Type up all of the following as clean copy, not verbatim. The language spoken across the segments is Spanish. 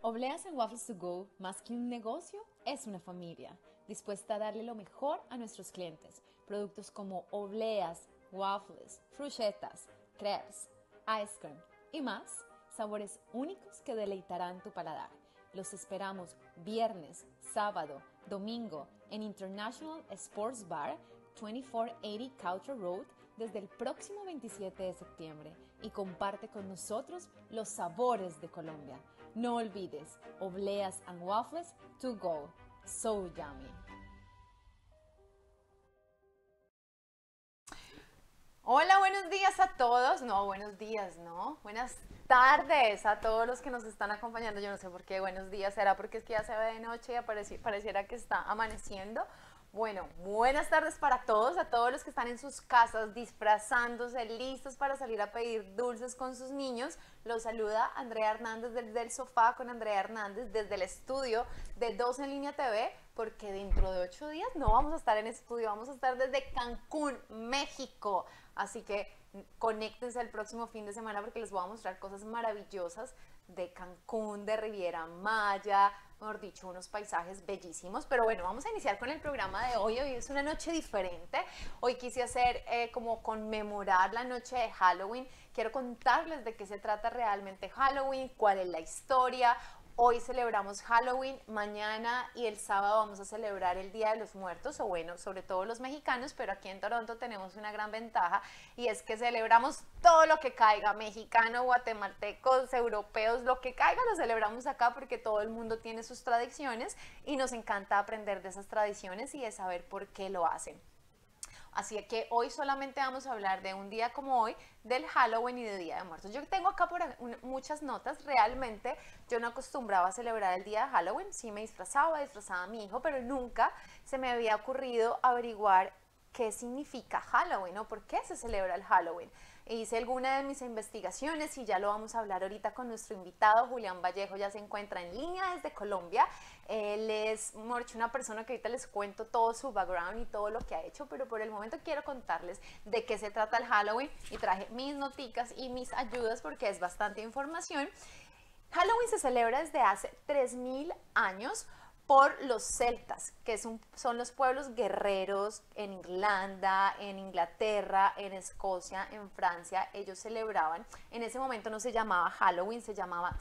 Obleas and Waffles to Go, más que un negocio, es una familia, dispuesta a darle lo mejor a nuestros clientes. Productos como obleas, waffles, fruchetas, crepes, ice cream y más, sabores únicos que deleitarán tu paladar. Los esperamos viernes, sábado, domingo en International Sports Bar, 2480 Coucher Road, desde el próximo 27 de septiembre y comparte con nosotros los sabores de Colombia. No olvides, obleas and waffles to go. So yummy. Hola, buenos días a todos. No, buenos días, ¿no? Buenas tardes a todos los que nos están acompañando. Yo no sé por qué buenos días, será porque es que ya se ve de noche y pareciera que está amaneciendo. Bueno, buenas tardes para todos, a todos los que están en sus casas disfrazándose, listos para salir a pedir dulces con sus niños. Los saluda Andrea Hernández desde el sofá con Andrea Hernández desde el estudio de 2 en Línea TV, porque dentro de 8 días no vamos a estar en estudio, vamos a estar desde Cancún, México. Así que conéctense el próximo fin de semana porque les voy a mostrar cosas maravillosas de Cancún, de Riviera Maya, mejor dicho, unos paisajes bellísimos. Pero bueno, vamos a iniciar con el programa de hoy. Hoy es una noche diferente. Hoy quise hacer como conmemorar la noche de Halloween. Quiero contarles de qué se trata realmente Halloween, cuál es la historia. Hoy celebramos Halloween, mañana y el sábado vamos a celebrar el Día de los Muertos, o bueno, sobre todo los mexicanos, pero aquí en Toronto tenemos una gran ventaja y es que celebramos todo lo que caiga, mexicano, guatemaltecos, europeos, lo que caiga lo celebramos acá porque todo el mundo tiene sus tradiciones y nos encanta aprender de esas tradiciones y de saber por qué lo hacen. Así que hoy solamente vamos a hablar de un día como hoy, del Halloween y de Día de Muertos. Yo tengo acá muchas notas. Realmente yo no acostumbraba a celebrar el día de Halloween. Sí me disfrazaba a mi hijo, pero nunca se me había ocurrido averiguar qué significa Halloween o por qué se celebra el Halloween. Hice alguna de mis investigaciones y ya lo vamos a hablar ahorita con nuestro invitado. Julián Vallejo ya se encuentra en línea desde Colombia. Él es una persona que ahorita les cuento todo su background y todo lo que ha hecho, pero por el momento quiero contarles de qué se trata el Halloween y traje mis noticas y mis ayudas porque es bastante información. Halloween se celebra desde hace 3000 años por los celtas, que son los pueblos guerreros en Irlanda, en Inglaterra, en Escocia, en Francia. Ellos celebraban, en ese momento no se llamaba Halloween, se llamaba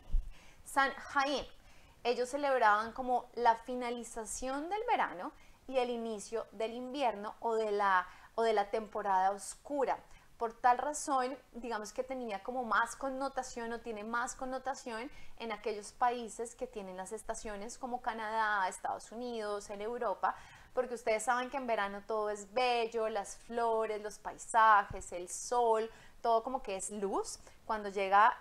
Samhain. Ellos celebraban como la finalización del verano y el inicio del invierno o de la temporada oscura. Por tal razón, digamos que tenía como más connotación o tiene más connotación en aquellos países que tienen las estaciones como Canadá, Estados Unidos, en Europa, porque ustedes saben que en verano todo es bello, las flores, los paisajes, el sol, todo como que es luz. Cuando llega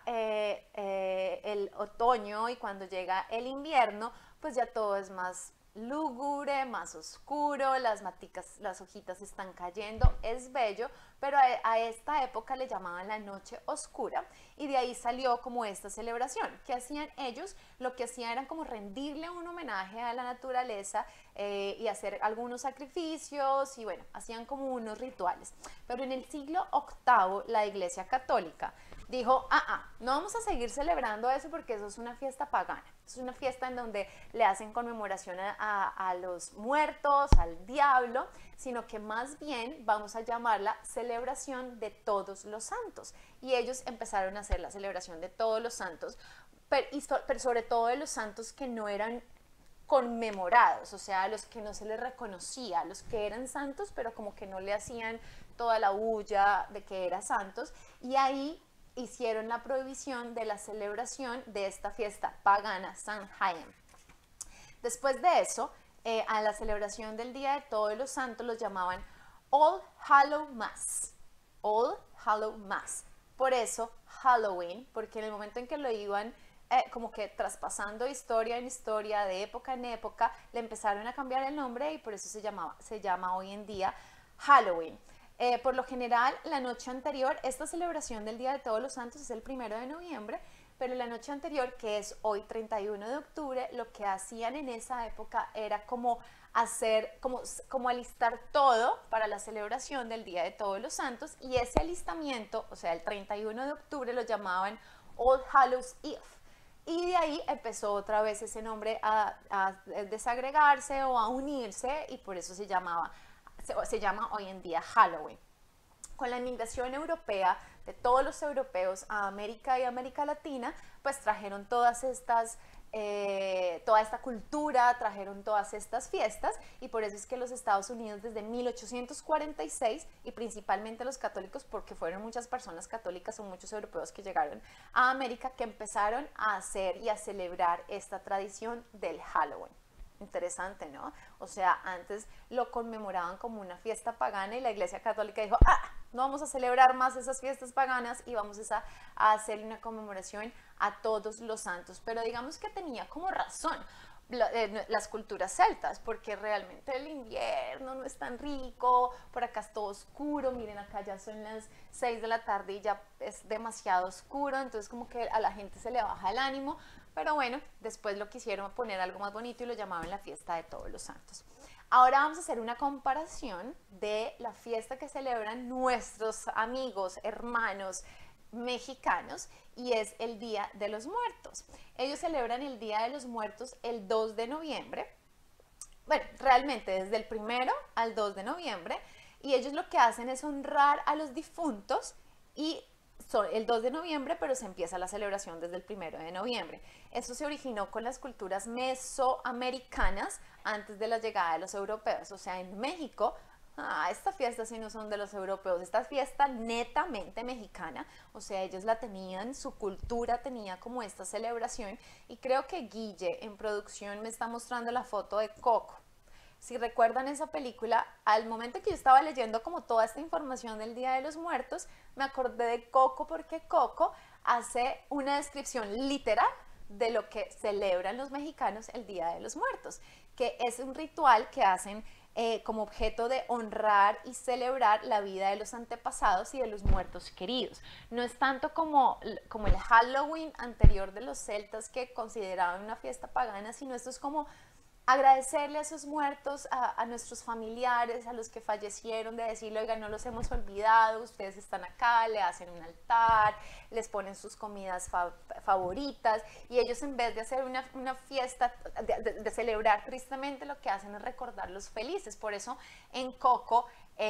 el otoño y cuando llega el invierno, pues ya todo es más lúgubre, más oscuro, las hojitas están cayendo, es bello, pero a esta época le llamaban la noche oscura y de ahí salió como esta celebración. ¿Qué hacían ellos? Lo que hacían era como rendirle un homenaje a la naturaleza y hacer algunos sacrificios y bueno, hacían como unos rituales. Pero en el siglo VIII la Iglesia Católica dijo, no vamos a seguir celebrando eso porque eso es una fiesta pagana, es una fiesta en donde le hacen conmemoración a los muertos, al diablo, sino que más bien vamos a llamarla celebración de todos los santos. Y ellos empezaron a hacer la celebración de todos los santos, pero sobre todo de los santos que no eran conmemorados, o sea, a los que no se les reconocía, a los que eran santos, pero como que no le hacían toda la bulla de que eran santos, y ahí hicieron la prohibición de la celebración de esta fiesta pagana, Samhain. Después de eso, a la celebración del Día de Todos los Santos los llamaban All Hallow Mass. All Hallow Mass. Por eso Halloween, porque en el momento en que lo iban como que traspasando historia en historia, de época en época, le empezaron a cambiar el nombre y por eso se llama hoy en día Halloween. Por lo general, la noche anterior, esta celebración del Día de Todos los Santos es el 1 de noviembre, pero la noche anterior, que es hoy 31 de octubre, lo que hacían en esa época era como hacer, como alistar todo para la celebración del Día de Todos los Santos, y ese alistamiento, o sea, el 31 de octubre lo llamaban All Hallows Eve. Y de ahí empezó otra vez ese nombre a desagregarse o a unirse y por eso se llama hoy en día Halloween. Con la inmigración europea de todos los europeos a América y América Latina, pues trajeron toda esta cultura, trajeron todas estas fiestas y por eso es que los Estados Unidos desde 1846 y principalmente los católicos, porque fueron muchas personas católicas o muchos europeos que llegaron a América, que empezaron a hacer y a celebrar esta tradición del Halloween. Interesante, ¿no? O sea, antes lo conmemoraban como una fiesta pagana y la Iglesia Católica dijo, no vamos a celebrar más esas fiestas paganas y vamos a hacer una conmemoración a todos los santos. Pero digamos que tenía como razón las culturas celtas, porque realmente el invierno no es tan rico, por acá es todo oscuro, miren acá ya son las 6 de la tarde y ya es demasiado oscuro, entonces como que a la gente se le baja el ánimo. Pero bueno, después lo quisieron poner algo más bonito y lo llamaban la fiesta de todos los santos. Ahora vamos a hacer una comparación de la fiesta que celebran nuestros amigos, hermanos mexicanos, y es el Día de los Muertos. Ellos celebran el Día de los Muertos el 2 de noviembre. Bueno, realmente desde el 1 al 2 de noviembre. Y ellos lo que hacen es honrar a los difuntos y el 2 de noviembre, pero se empieza la celebración desde el 1 de noviembre. Eso se originó con las culturas mesoamericanas antes de la llegada de los europeos. O sea, en México, esta fiesta sí no son de los europeos, esta fiesta netamente mexicana. O sea, ellos la tenían, su cultura tenía como esta celebración. Y creo que Guille en producción me está mostrando la foto de Coco. Si recuerdan esa película, al momento que yo estaba leyendo como toda esta información del Día de los Muertos, me acordé de Coco porque Coco hace una descripción literal de lo que celebran los mexicanos el Día de los Muertos, que es un ritual que hacen como objeto de honrar y celebrar la vida de los antepasados y de los muertos queridos. No es tanto como el Halloween anterior de los celtas que consideraban una fiesta pagana, sino esto es como agradecerle a esos muertos, a nuestros familiares, a los que fallecieron, de decirle, oigan, no los hemos olvidado, ustedes están acá, le hacen un altar, les ponen sus comidas favoritas, y ellos en vez de hacer una fiesta, de celebrar tristemente, lo que hacen es recordarlos felices. Por eso en Coco,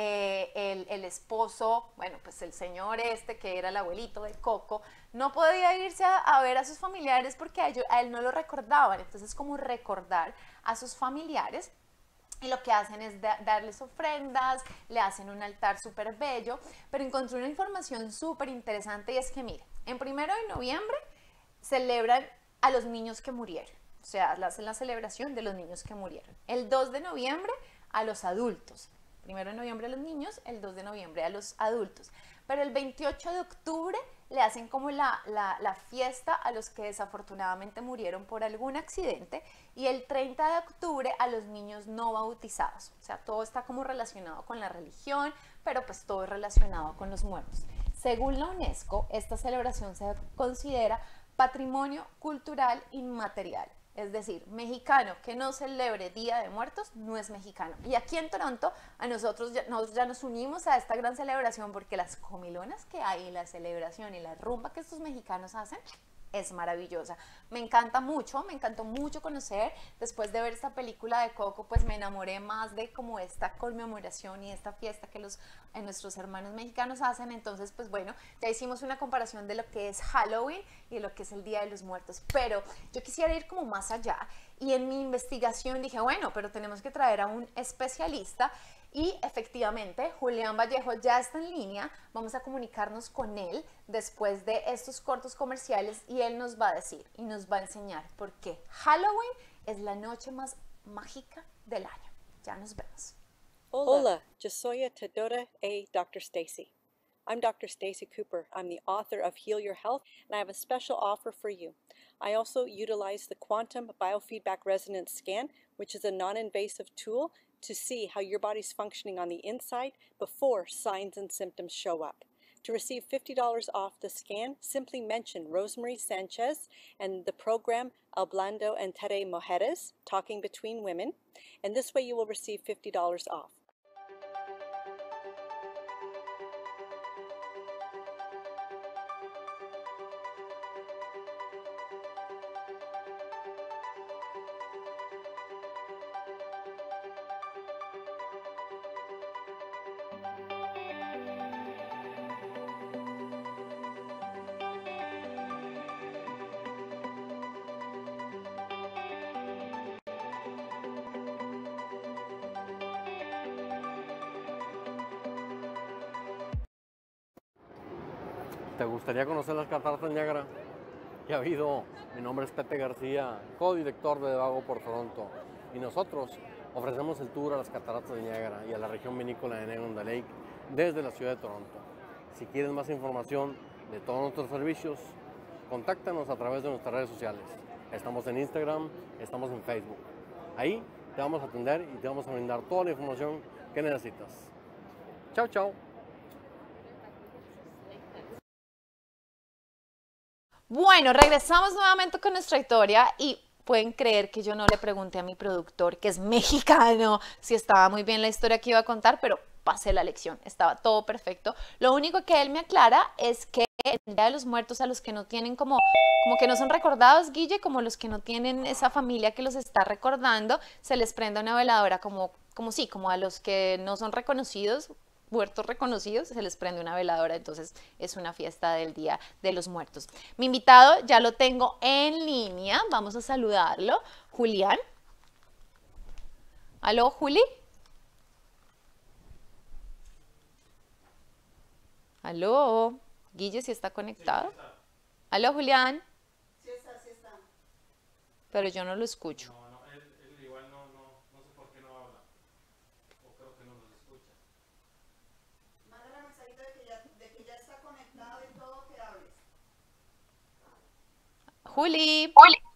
el esposo, bueno, pues el señor que era el abuelito de Coco, no podía irse a ver a sus familiares porque a él no lo recordaban. Entonces, como recordar a sus familiares, y lo que hacen es darles ofrendas, le hacen un altar súper bello. Pero encontré una información súper interesante y es que, mire, en 1 de noviembre celebran a los niños que murieron. O sea, hacen la celebración de los niños que murieron. El 2 de noviembre a los adultos. 1 de noviembre a los niños, el 2 de noviembre a los adultos. Pero el 28 de octubre le hacen como la fiesta a los que desafortunadamente murieron por algún accidente, y el 30 de octubre a los niños no bautizados. O sea, todo está como relacionado con la religión, pero pues todo es relacionado con los muertos. Según la UNESCO, esta celebración se considera patrimonio cultural inmaterial. Es decir, mexicano que no celebre Día de Muertos no es mexicano. Y aquí en Toronto a nosotros ya nos unimos a esta gran celebración porque las comilonas que hay, la celebración y la rumba que estos mexicanos hacen es maravillosa. Me encantó mucho conocer. Después de ver esta película de Coco, pues me enamoré más de como esta conmemoración y esta fiesta que nuestros hermanos mexicanos hacen. Entonces, pues bueno, ya hicimos una comparación de lo que es Halloween y de lo que es el Día de los Muertos. Pero yo quisiera ir como más allá. Y en mi investigación dije, bueno, pero tenemos que traer a un especialista. Y efectivamente, Julián Vallejo ya está en línea. Vamos a comunicarnos con él después de estos cortos comerciales y él nos va a decir y nos va a enseñar por qué Halloween es la noche más mágica del año. Ya nos vemos. Hola, yo soy Tedora A. Dr. Stacy. I'm Dr. Stacy Cooper. I'm the author of Heal Your Health, and I have a special offer for you. I also utilize the Quantum Biofeedback Resonance Scan, which is a non-invasive tool to see how your body's functioning on the inside before signs and symptoms show up. To receive $50 off the scan, simply mention Rosemary Sanchez and the program Hablando Entre Mujeres, Talking Between Women, and this way you will receive $50 off. ¿Te gustaría conocer las cataratas del Niágara? ¿Qué ha habido? Mi nombre es Pete García, co-director de Vago por Toronto. Y nosotros ofrecemos el tour a las cataratas del Niágara y a la región vinícola de Niagara Lake desde la ciudad de Toronto. Si quieres más información de todos nuestros servicios, contáctanos a través de nuestras redes sociales. Estamos en Instagram, estamos en Facebook. Ahí te vamos a atender y te vamos a brindar toda la información que necesitas. Chao, chao. Bueno, regresamos nuevamente con nuestra historia y pueden creer que yo no le pregunté a mi productor, que es mexicano, si estaba muy bien la historia que iba a contar, pero pasé la lección, estaba todo perfecto. Lo único que él me aclara es que el Día de los Muertos, a los que no tienen como que no son recordados, Guille, como los que no tienen esa familia que los está recordando, se les prende una veladora como a los que no son reconocidos, muertos reconocidos, se les prende una veladora, entonces es una fiesta del Día de los Muertos. Mi invitado ya lo tengo en línea, vamos a saludarlo. Julián. ¿Aló, Juli? ¿Aló? Guille, ¿sí está conectado? Sí, está. ¿Aló, Julián? Sí está. Pero yo no lo escucho. No, él igual no sé por qué no habla. O creo que no los escucha. Mándale mensajito de que ya está conectado y todo, que hables. Juli.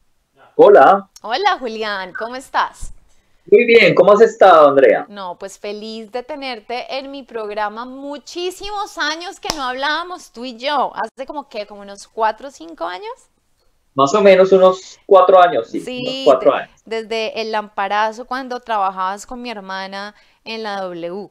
Hola. Hola, Julián, ¿cómo estás? Muy bien, ¿cómo has estado, Andrea? No, pues feliz de tenerte en mi programa. Muchísimos años que no hablábamos tú y yo. Hace como unos 4 o 5 años. Más o menos unos 4 años, sí, unos 4 años. Desde el Lamparazo, cuando trabajabas con mi hermana en la W.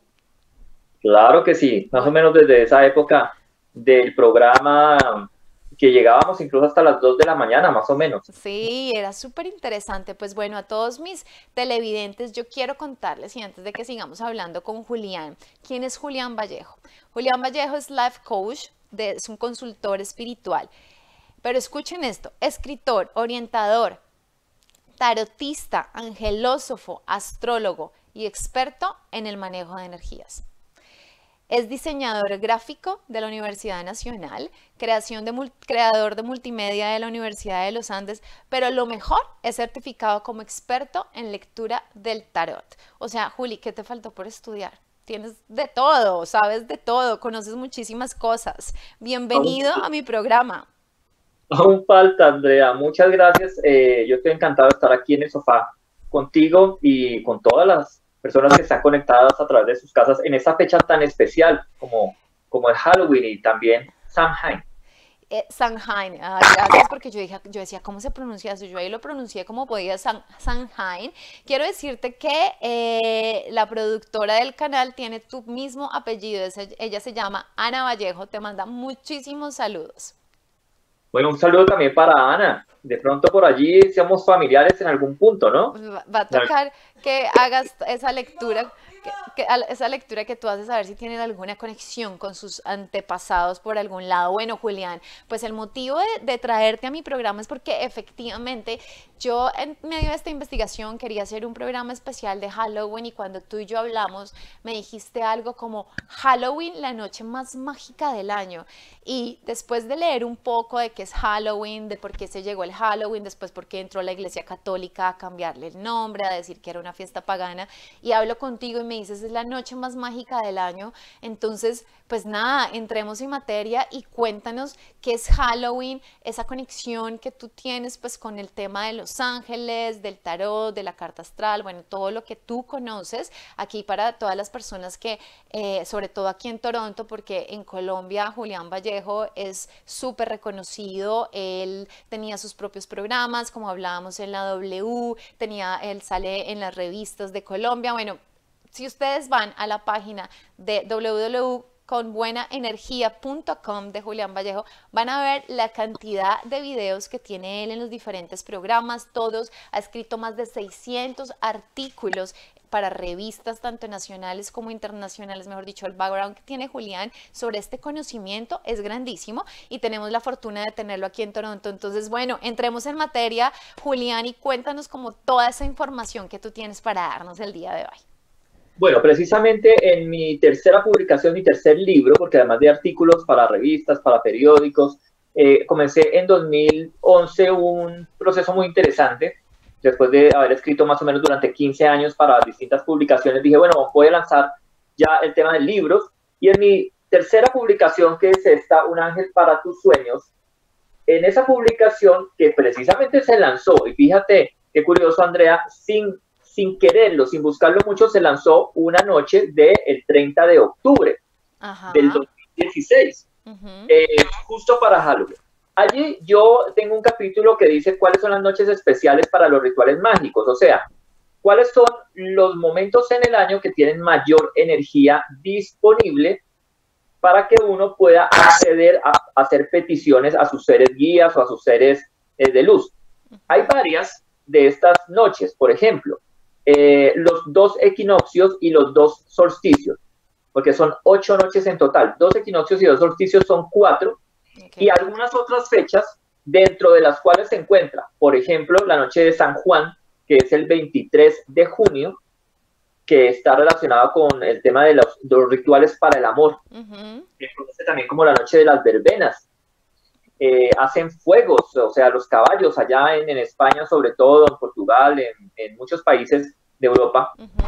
Claro que sí, más o menos desde esa época del programa que llegábamos incluso hasta las 2 de la mañana, más o menos. Sí, era súper interesante. Pues bueno, a todos mis televidentes yo quiero contarles, y antes de que sigamos hablando con Julián, ¿quién es Julián Vallejo? Julián Vallejo es life coach, es un consultor espiritual. Pero escuchen esto, escritor, orientador, tarotista, angelósofo, astrólogo y experto en el manejo de energías. Es diseñador gráfico de la Universidad Nacional, creador de multimedia de la Universidad de los Andes, pero lo mejor es certificado como experto en lectura del tarot. O sea, Juli, ¿qué te faltó por estudiar? Tienes de todo, sabes de todo, conoces muchísimas cosas. Bienvenido a mi programa. Aún falta, Andrea. Muchas gracias. Yo estoy encantado de estar aquí en el sofá contigo y con todas las personas que están conectadas a través de sus casas en esta fecha tan especial como el Halloween y también Samhain. Samhain, gracias, porque yo decía, ¿cómo se pronuncia eso? Yo ahí lo pronuncié como podía, Samhain. Quiero decirte que la productora del canal tiene tu mismo apellido, ella se llama Ana Vallejo, te manda muchísimos saludos. Bueno, un saludo también para Ana. De pronto por allí seamos familiares en algún punto, ¿no? Va a tocar que hagas esa lectura, esa lectura que tú haces, a ver si tienen alguna conexión con sus antepasados por algún lado. Bueno, Julián, pues el motivo de traerte a mi programa es porque efectivamente yo en medio de esta investigación quería hacer un programa especial de Halloween, y cuando tú y yo hablamos me dijiste algo como Halloween, la noche más mágica del año. Y después de leer un poco de qué es Halloween, de por qué se llegó el Halloween, después por qué entró la Iglesia Católica a cambiarle el nombre, a decir que era una fiesta pagana, y hablo contigo y me dices es la noche más mágica del año, entonces pues nada, entremos en materia y cuéntanos qué es Halloween, esa conexión que tú tienes pues con el tema de los ángeles, del tarot, de la carta astral, bueno, todo lo que tú conoces aquí para todas las personas que, sobre todo aquí en Toronto, porque en Colombia Julián Vallejo es súper reconocido, él tenía sus propios programas, como hablábamos en la W, él sale en las revistas de Colombia, bueno, si ustedes van a la página de www.conbuenaenergia.com de Julián Vallejo, van a ver la cantidad de videos que tiene él en los diferentes programas, todos, ha escrito más de 600 artículos para revistas tanto nacionales como internacionales, mejor dicho, el background que tiene Julián sobre este conocimiento es grandísimo y tenemos la fortuna de tenerlo aquí en Toronto. Entonces, bueno, entremos en materia, Julián, y cuéntanos como toda esa información que tú tienes para darnos el día de hoy. Bueno, precisamente en mi tercera publicación, mi tercer libro, porque además de artículos para revistas, para periódicos, comencé en 2011 un proceso muy interesante. Después de haber escrito más o menos durante 15 años para distintas publicaciones, dije, bueno, voy a lanzar ya el tema de libros. Y en mi tercera publicación, que es esta, Un ángel para tus sueños, en esa publicación que precisamente se lanzó, y fíjate qué curioso, Andrea, sin quererlo, sin buscarlo mucho, se lanzó una noche del 30 de octubre del 2016, justo para Halloween. Allí yo tengo un capítulo que dice cuáles son las noches especiales para los rituales mágicos, o sea, cuáles son los momentos en el año que tienen mayor energía disponible para que uno pueda acceder a hacer peticiones a sus seres guías o a sus seres de luz. Hay varias de estas noches, por ejemplo, los 2 equinoccios y los 2 solsticios, porque son 8 noches en total. 2 equinoccios y 2 solsticios son 4, y algunas otras fechas dentro de las cuales se encuentra, por ejemplo, la noche de San Juan, que es el 23 de junio, que está relacionado con el tema de los rituales para el amor. Se conoce también como la noche de las verbenas. Hacen fuegos, o sea, los caballos allá en España, sobre todo en Portugal, en muchos países de Europa,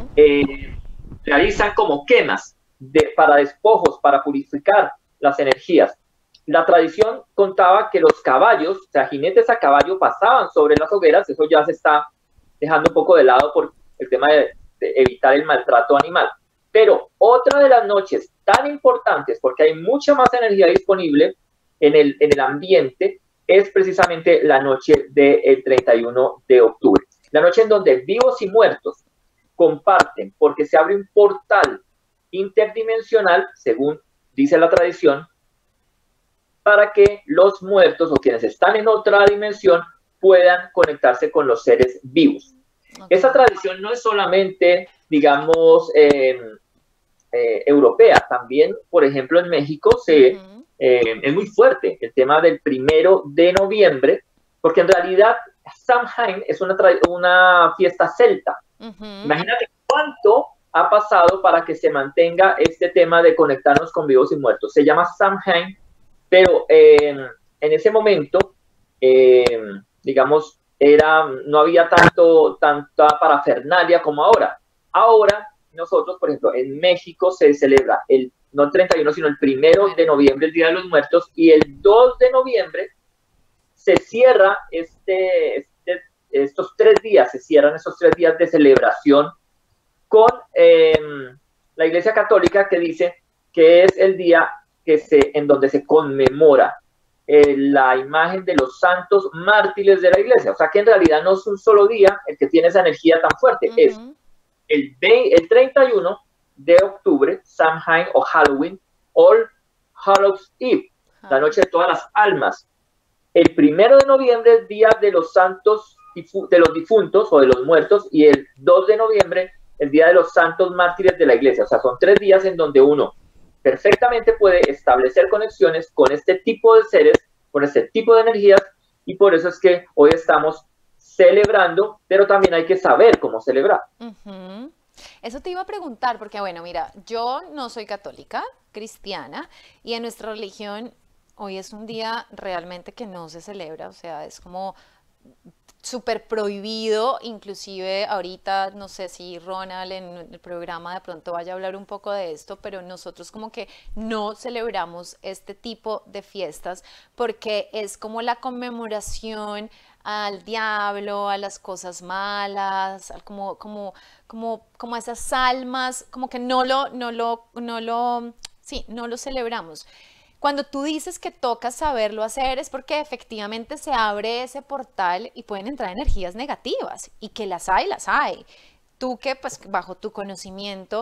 realizan como quemas para despojos, para purificar las energías. La tradición contaba que los caballos, o sea, jinetes a caballo, pasaban sobre las hogueras. Eso ya se está dejando un poco de lado por el tema de evitar el maltrato animal. Pero otra de las noches tan importantes, porque hay mucha más energía disponible en el ambiente, es precisamente la noche del 31 de octubre. La noche en donde vivos y muertos comparten, porque se abre un portal interdimensional, según dice la tradición, para que los muertos o quienes están en otra dimensión puedan conectarse con los seres vivos. Esa tradición no es solamente, digamos, europea, también, por ejemplo, en México es muy fuerte el tema del 1 de noviembre, porque en realidad Samhain es una fiesta celta. Imagínate cuánto ha pasado para que se mantenga este tema de conectarnos con vivos y muertos. Se llama Samhain, pero en ese momento, digamos, no había tanta parafernalia como ahora. Ahora, nosotros, por ejemplo, en México se celebra no el 31, sino el 1 de noviembre, el Día de los Muertos, y el 2 de noviembre se cierra estos 3 días, se cierran esos 3 días de celebración con la Iglesia Católica, que dice que es el día en donde se conmemora la imagen de los santos mártires de la Iglesia. O sea que en realidad no es un solo día el que tiene esa energía tan fuerte, es el 31 de octubre, Samhain o Halloween, All Hallows Eve, la noche de todas las almas. El 1 de noviembre es día de los santos, de los difuntos o de los muertos, y el 2 de noviembre el día de los santos mártires de la Iglesia. O sea, son 3 días en donde uno perfectamente puede establecer conexiones con este tipo de seres, con este tipo de energías, y por eso es que hoy estamos celebrando, pero también hay que saber cómo celebrar. Eso te iba a preguntar, porque bueno, mira, yo no soy católica, cristiana, y en nuestra religión hoy es un día realmente que no se celebra, o sea, es como súper prohibido. Inclusive ahorita, no sé si Ronald en el programa de pronto vaya a hablar un poco de esto, pero nosotros como que no celebramos este tipo de fiestas porque es como la conmemoración al diablo, a las cosas malas, como a esas almas, como que no lo celebramos. Cuando tú dices que toca saberlo hacer es porque efectivamente se abre ese portal y pueden entrar energías negativas, y que las hay. Tú que pues bajo tu conocimiento,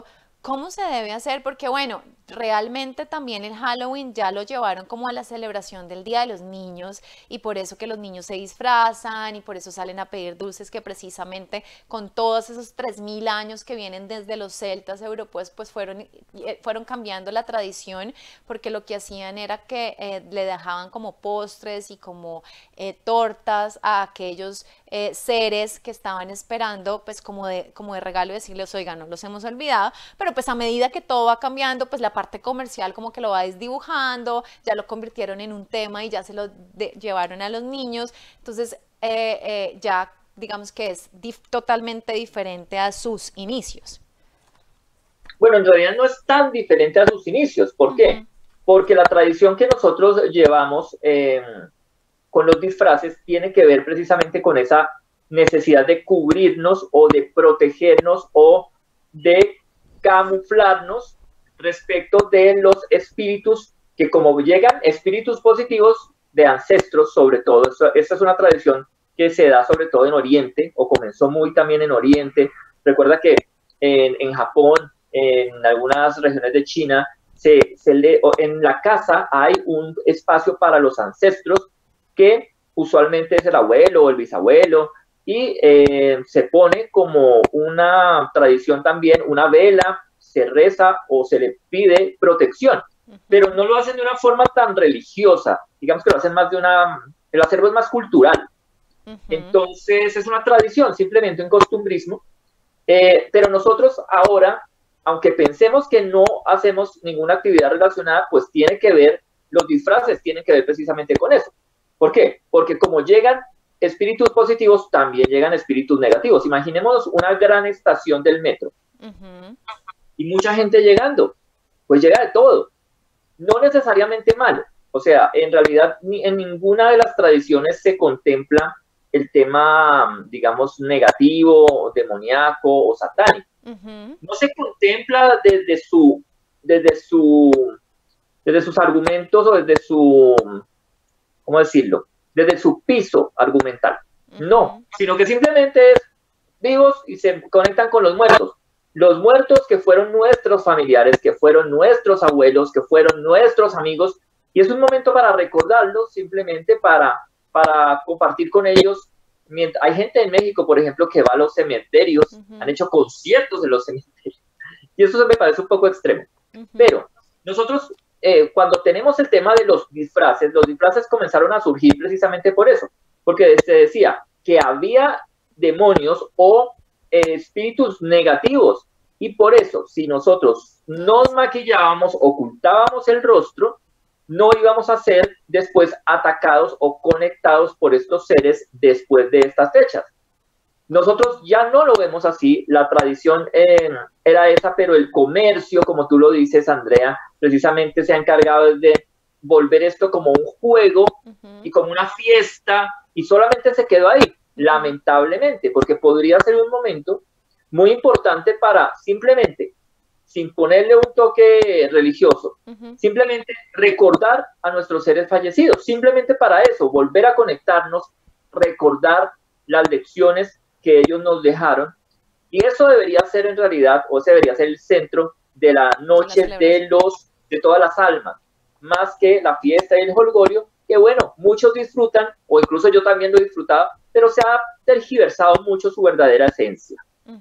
¿Cómo se debe hacer? Porque bueno, realmente también el Halloween ya lo llevaron como a la celebración del Día de los Niños y por eso que los niños se disfrazan y por eso salen a pedir dulces que precisamente con todos esos 3000 años que vienen desde los celtas europeos pues fueron cambiando la tradición porque lo que hacían era que le dejaban como postres y como tortas a aquellos seres que estaban esperando pues como de regalo y decirles, oigan, no los hemos olvidado, pero pues a medida que todo va cambiando, pues la parte comercial como que lo va desdibujando, ya lo convirtieron en un tema y ya se lo llevaron a los niños, entonces ya digamos que es totalmente diferente a sus inicios. Bueno, en realidad no es tan diferente a sus inicios. ¿Por qué? Porque la tradición que nosotros llevamos con los disfraces tiene que ver precisamente con esa necesidad de cubrirnos o de protegernos o de camuflarnos respecto de los espíritus que como llegan espíritus positivos de ancestros sobre todo. Esta es una tradición que se da sobre todo en Oriente o comenzó muy también en Oriente. Recuerda que en Japón, en algunas regiones de China, en la casa hay un espacio para los ancestros que usualmente es el abuelo o el bisabuelo y se pone como una tradición también, una vela, se reza o se le pide protección, pero no lo hacen de una forma tan religiosa, digamos que lo hacen más el hacerlo es más cultural. Entonces es una tradición, simplemente un costumbrismo, pero nosotros ahora, aunque pensemos que no hacemos ninguna actividad relacionada, pues tiene que ver, los disfraces tienen que ver precisamente con eso. ¿Por qué? Porque como llegan espíritus positivos, también llegan espíritus negativos. Imaginemos una gran estación del metro y mucha gente llegando, pues llega de todo, no necesariamente malo. O sea, en realidad en ninguna de las tradiciones se contempla el tema, digamos, negativo, demoníaco o satánico. No se contempla desde sus argumentos o desde su, ¿cómo decirlo? Desde su piso argumental. No, sino que simplemente es vivos y se conectan con los muertos. Los muertos que fueron nuestros familiares, que fueron nuestros abuelos, que fueron nuestros amigos, y es un momento para recordarlos, simplemente para compartir con ellos. Hay gente en México, por ejemplo, que va a los cementerios, han hecho conciertos en los cementerios, y eso me parece un poco extremo. Pero nosotros, cuando tenemos el tema de los disfraces comenzaron a surgir precisamente por eso, porque se decía que había demonios o espíritus negativos, y por eso, si nosotros nos maquillábamos, ocultábamos el rostro, no íbamos a ser después atacados o conectados por estos seres después de estas fechas. Nosotros ya no lo vemos así, la tradición era esa, pero el comercio, como tú lo dices, Andrea, precisamente se ha encargado de volver esto como un juego y como una fiesta, y solamente se quedó ahí, lamentablemente, porque podría ser un momento muy importante para simplemente, sin ponerle un toque religioso, simplemente recordar a nuestros seres fallecidos, simplemente para eso, volver a conectarnos, recordar las lecciones que ellos nos dejaron, y eso debería ser en realidad, o debería ser el centro de la noche de todas las almas, más que la fiesta y el jolgorio, que bueno, muchos disfrutan, o incluso yo también lo he disfrutado, pero se ha tergiversado mucho su verdadera esencia.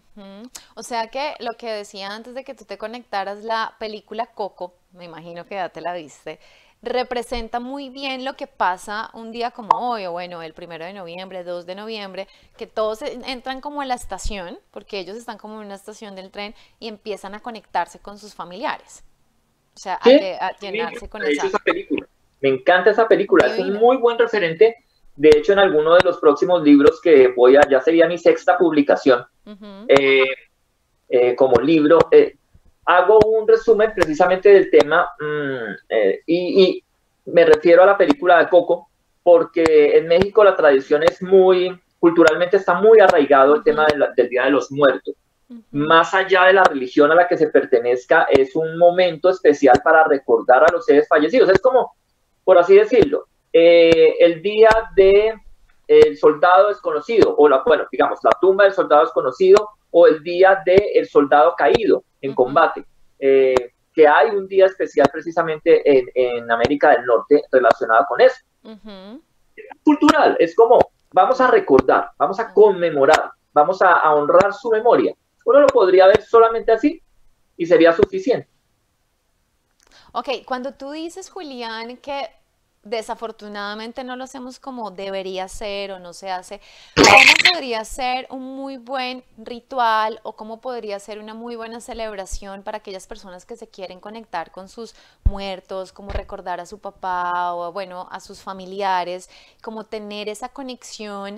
O sea que lo que decía antes de que tú te conectaras, la película Coco, me imagino que ya te la viste, representa muy bien lo que pasa un día como hoy, o bueno, el 1 de noviembre, 2 de noviembre, que todos entran como en la estación, porque ellos están como en una estación del tren y empiezan a conectarse con sus familiares. O sea, a llenarse con esa película. Me encanta esa película, es un muy buen referente. De hecho, en alguno de los próximos libros que ya sería mi 6ª publicación, como libro, hago un resumen precisamente del tema y me refiero a la película de Coco, porque en México la tradición es culturalmente está muy arraigado el tema del Día de los Muertos. Más allá de la religión a la que se pertenezca, es un momento especial para recordar a los seres fallecidos. Es como, por así decirlo, el día de el soldado desconocido, o digamos, la tumba del soldado desconocido, o el día del soldado caído en combate. que hay un día especial precisamente en América del Norte relacionado con eso. Cultural, es como vamos a recordar, vamos a conmemorar, vamos a honrar su memoria. Uno lo podría ver solamente así y sería suficiente. Ok, cuando tú dices, Julián, que desafortunadamente no lo hacemos como debería ser o no se hace, ¿cómo podría ser un muy buen ritual o cómo podría ser una muy buena celebración para aquellas personas que se quieren conectar con sus muertos, como recordar a su papá o bueno, a sus familiares, como tener esa conexión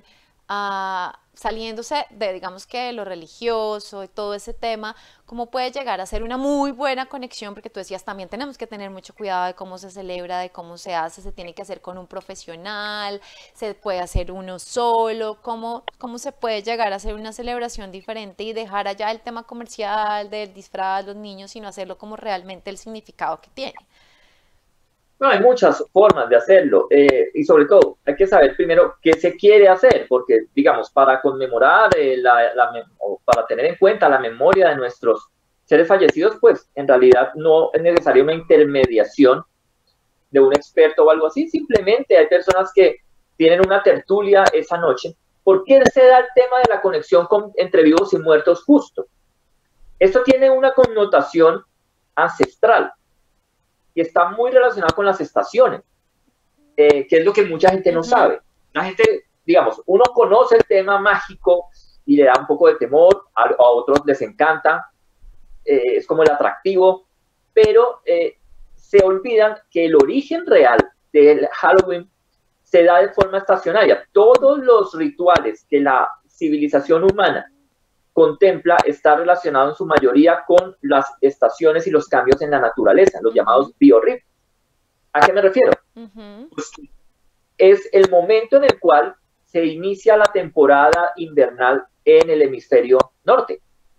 saliéndose de, digamos que de lo religioso y todo ese tema, cómo puede llegar a ser una muy buena conexión, porque tú decías, también tenemos que tener mucho cuidado de cómo se celebra, de cómo se hace, se tiene que hacer con un profesional, se puede hacer uno solo, cómo se puede llegar a hacer una celebración diferente y dejar allá el tema comercial del disfraz, los niños, sino hacerlo como realmente el significado que tiene. No, hay muchas formas de hacerlo y sobre todo hay que saber primero qué se quiere hacer, porque digamos, para conmemorar o para tener en cuenta la memoria de nuestros seres fallecidos, pues en realidad no es necesaria una intermediación de un experto o algo así, simplemente hay personas que tienen una tertulia esa noche. ¿Por qué se da el tema de la conexión entre vivos y muertos justo? Esto tiene una connotación ancestral y está muy relacionado con las estaciones, que es lo que mucha gente no sabe. La gente, digamos, uno conoce el tema mágico y le da un poco de temor, a otros les encanta, es como el atractivo, pero se olvidan que el origen real del Halloween se da de forma estacionaria. Todos los rituales que la civilización humana contempla está relacionado en su mayoría con las estaciones y los cambios en la naturaleza, los llamados biorritmos. ¿A qué me refiero? Pues es el momento en el cual se inicia la temporada invernal en el hemisferio norte.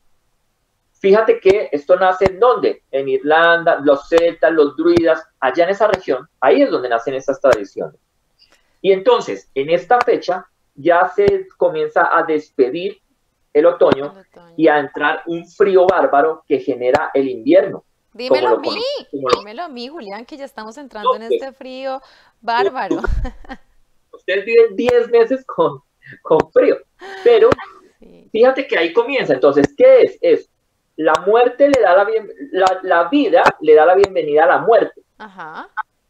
Fíjate que esto nace ¿en dónde? En Irlanda, los celtas, los druidas, allá en esa región, ahí es donde nacen estas tradiciones. Y entonces, en esta fecha, ya se comienza a despedir el otoño y a entrar un frío bárbaro que genera el invierno. Dímelo a mí, Julián, que ya estamos entrando en este frío bárbaro. Ustedes viven 10 meses con frío, pero fíjate que ahí comienza. Entonces, ¿qué es? Es la muerte le da la vida le da la bienvenida a la muerte. Ajá.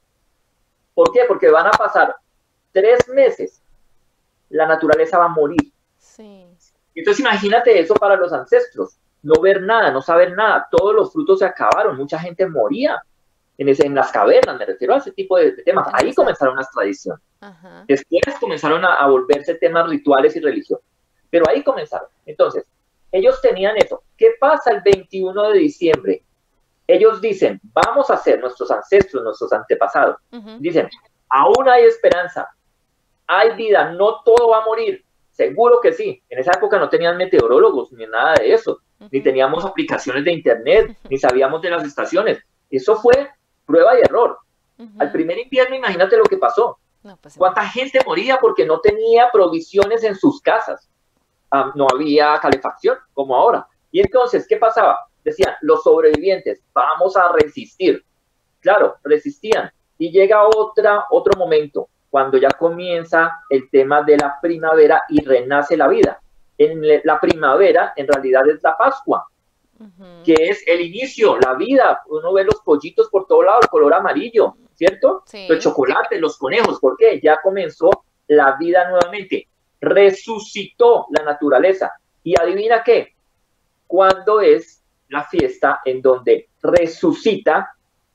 ¿Por qué? Porque van a pasar 3 meses, la naturaleza va a morir. Sí. Entonces imagínate eso para los ancestros, no ver nada, no saber nada, todos los frutos se acabaron, mucha gente moría en las cavernas, me refiero a ese tipo de temas. Ahí comenzaron las tradiciones. Ajá. Después comenzaron a volverse temas rituales y religiosos, pero ahí comenzaron. Entonces, ellos tenían eso. ¿Qué pasa el 21 de diciembre? Ellos dicen, vamos a hacer, nuestros ancestros, nuestros antepasados, dicen, aún hay esperanza, hay vida, no todo va a morir. Seguro que sí. En esa época no tenían meteorólogos ni nada de eso, ni teníamos aplicaciones de internet, ni sabíamos de las estaciones. Eso fue prueba y error. Al primer invierno, imagínate lo que pasó. No, pues, ¿cuánta gente moría porque no tenía provisiones en sus casas? No había calefacción como ahora. Y entonces, ¿qué pasaba? Decían, los sobrevivientes, vamos a resistir. Claro, resistían. Y llega otro momento, cuando ya comienza el tema de la primavera y renace la vida. En la primavera, en realidad, es la Pascua, que es el inicio, la vida. Uno ve los pollitos por todo lado, el color amarillo, ¿cierto? Sí. El chocolate, los conejos, ¿por qué? Ya comenzó la vida nuevamente. Resucitó la naturaleza. Y adivina qué, ¿cuándo es la fiesta en donde resucita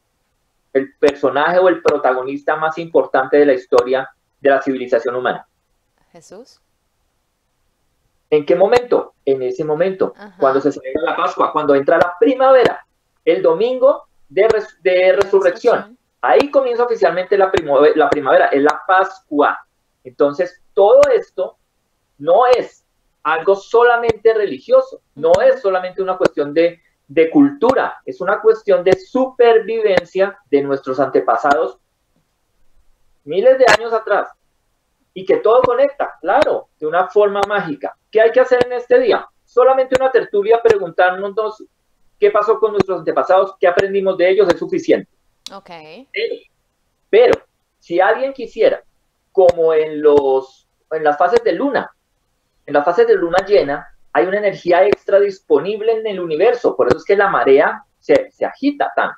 el personaje o el protagonista más importante de la historia de la civilización humana? Jesús. ¿En qué momento? En ese momento, cuando se celebra la Pascua, cuando entra la primavera, el domingo de resurrección. Ahí comienza oficialmente la primavera, es la Pascua. Entonces, todo esto no es algo solamente religioso, no es solamente una cuestión de cultura, es una cuestión de supervivencia de nuestros antepasados miles de años atrás, y que todo conecta, claro, de una forma mágica. ¿Qué hay que hacer en este día? Solamente una tertulia, preguntarnos qué pasó con nuestros antepasados, qué aprendimos de ellos, es suficiente. Ok. Pero si alguien quisiera, como en las fases de luna, en las fases de luna llena, hay una energía extra disponible en el universo, por eso es que la marea se agita tanto.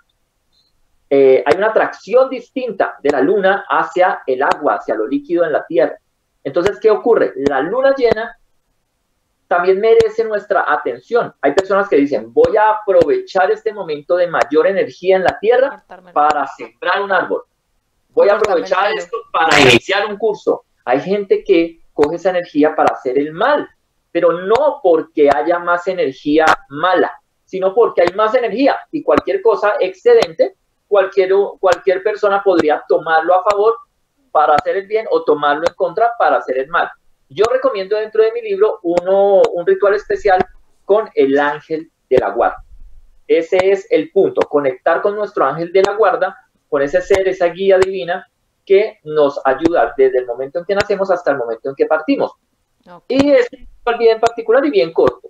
Hay una atracción distinta de la luna hacia el agua, hacia lo líquido en la Tierra. Entonces, ¿qué ocurre? La luna llena también merece nuestra atención. Hay personas que dicen, voy a aprovechar este momento de mayor energía en la Tierra para sembrar un árbol. Voy a aprovechar esto para iniciar un curso. Hay gente que coge esa energía para hacer el mal, pero no porque haya más energía mala, sino porque hay más energía y cualquier cosa excedente, cualquier persona podría tomarlo a favor para hacer el bien o tomarlo en contra para hacer el mal. Yo recomiendo dentro de mi libro un ritual especial con el ángel de la guarda. Ese es el punto, conectar con nuestro ángel de la guarda, con ese ser, esa guía divina que nos ayuda desde el momento en que nacemos hasta el momento en que partimos. Okay. Y es un ritual bien particular y bien corto.